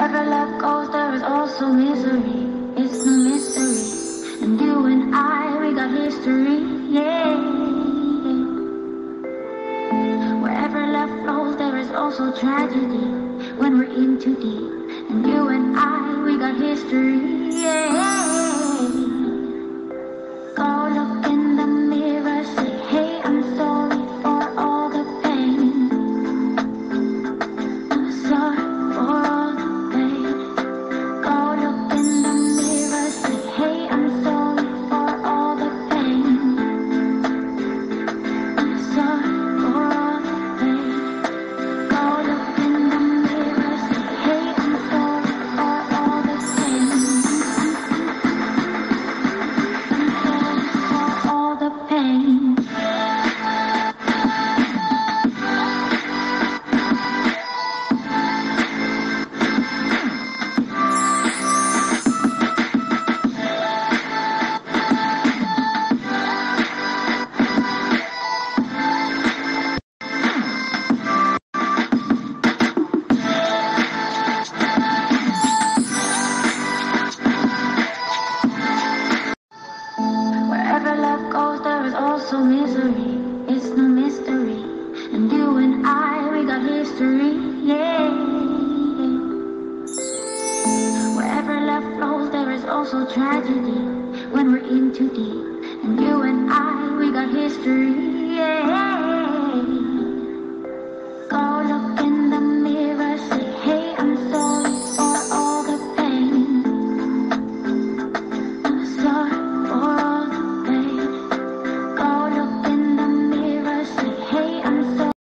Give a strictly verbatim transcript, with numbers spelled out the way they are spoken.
Wherever love goes, there is also misery. It's no mystery. And you and I, we got history, yeah. Wherever love flows, there is also tragedy. When we're in too deep. And you and I, we got history, yeah. Go look in the mirror, say, hey, I'm sorry for all the pain. I'm sorry for all the pain. Go look in the mirror, say, hey, I'm sorry for all the pain. I'm sorry for all the pain. Go look in the mirror, say, hey, I'm sorry for all the pain. I'm sorry for all the pain. Wherever love goes, there is also misery. It's no mystery. And you and I, we got history, yeah. Wherever love flows, there is also tragedy. When we're in too deep. And you and I, we got history, yeah.